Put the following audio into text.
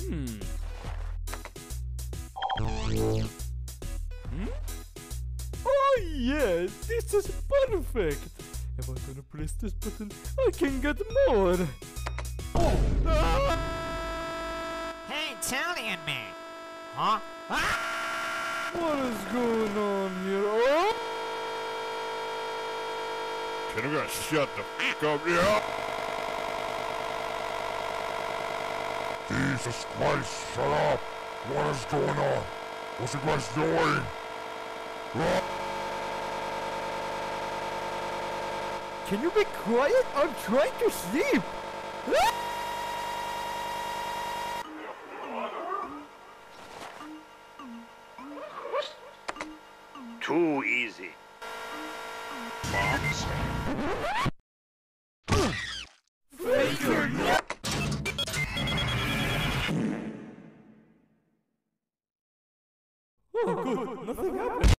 Oh yeah, this is perfect. If I'm gonna press this button, I can get more. Oh! Ah! Hey, Italian man! Huh? Ah! What is going on here? Oh! Can you guys shut the f*** up? Yeah! Jesus Christ, shut up! What is going on? What's you guys doing? Can you be quiet? I'm trying to sleep! Too easy. Moms? Faker! Oh good, nothing happened.